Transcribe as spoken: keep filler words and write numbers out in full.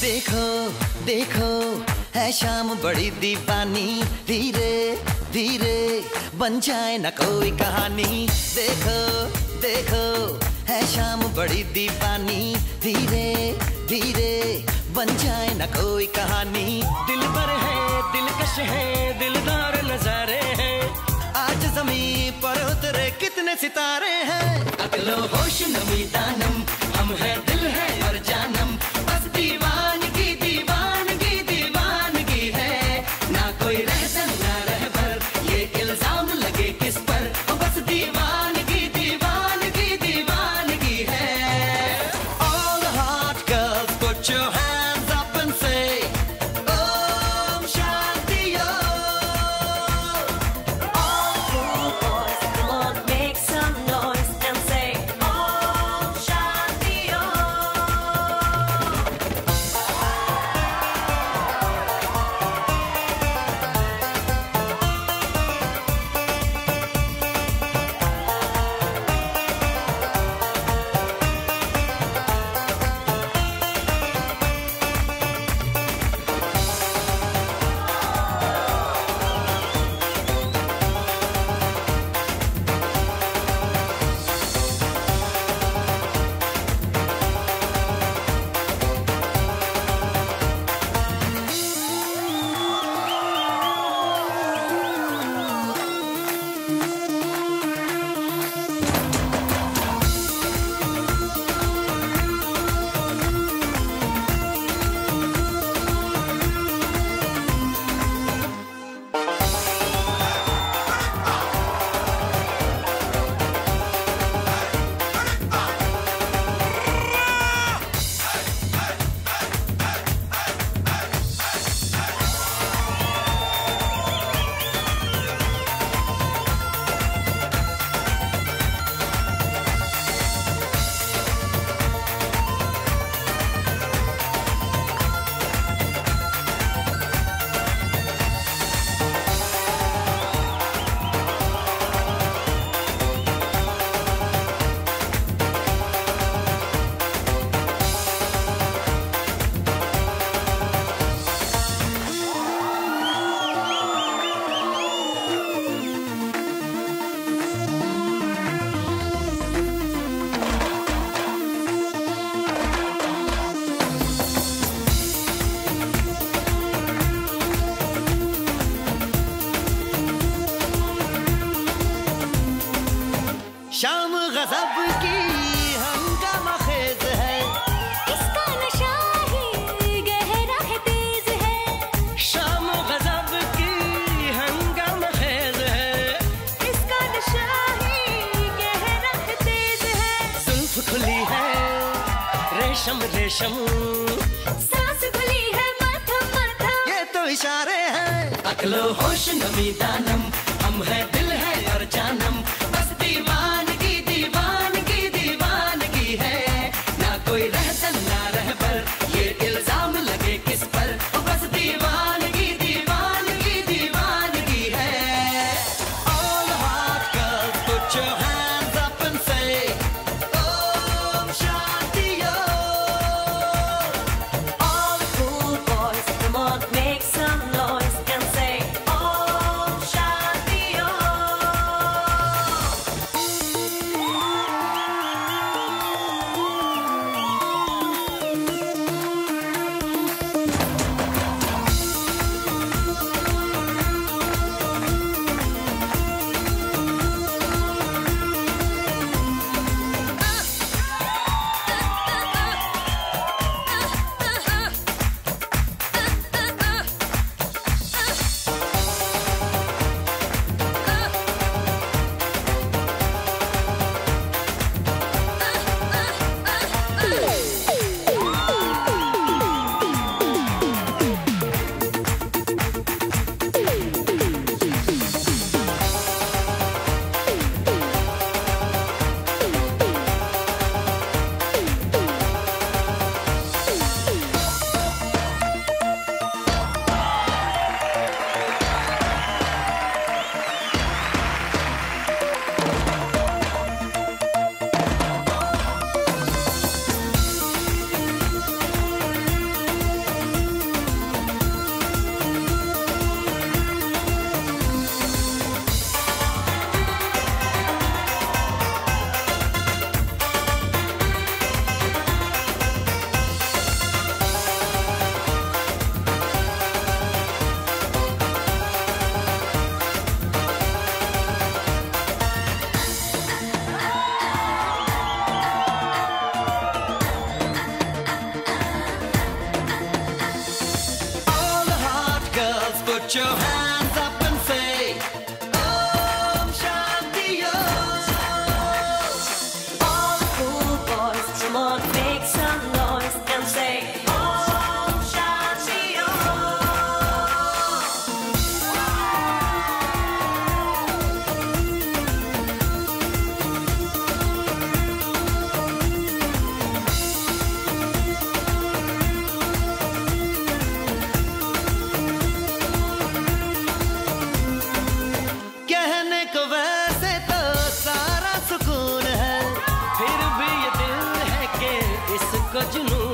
देखो देखो है शाम बड़ी दीवानी, धीरे धीरे बन जाए ना कोई कहानी। देखो देखो है शाम बड़ी दीवानी, धीरे धीरे बन जाए ना कोई कहानी। दिल भर है दिलकश है दिलदार नजारे हैं, आज ज़मीं पर उतरे कितने सितारे हैं। अकलो होश नमी दानम हम है दिल है और जानम, बस दीवानगी दीवानगी दीवानगी है। ना कोई रहसन ना रहबर ये इल्जाम लगे किस पर, बस दीवानगी दीवानगी दीवानगी है। All the hot girls put your hands up and say Om Shanti Om. All cool boys, come on, make some noise and say Om Shanti Om. शाम गजब की हंगामा खेज है, इसका नशा ही गहरा है तेज है। शाम गजब की हंगामा खेज है, इसका नशा ही गहरा है तेज है। जुल्फ खुली है रेशम रेशम, सांस खुली है मथम मथम, ये तो इशारे हैं। अकलो होश नमी दानम हम है दिल है और जानम, बस दीवानगी दीवानगी दीवानगी है। ना कोई रहसन ना रहबर ये इल्जाम लगे किस पर, बस दीवानगी दीवानगी दीवानगी है। All the hot girls put your hands up and say Om Shanti Om. all the cool boys, come on, make some noise and say Om Shanti Om. Put your hands up and say, Om Shanti Om. All the cool boys, come on, make some noise and say Om Shanti Om. कहने को वैसे तो सारा सुकून है, फिर भी ये दिल है कि इसको जुनून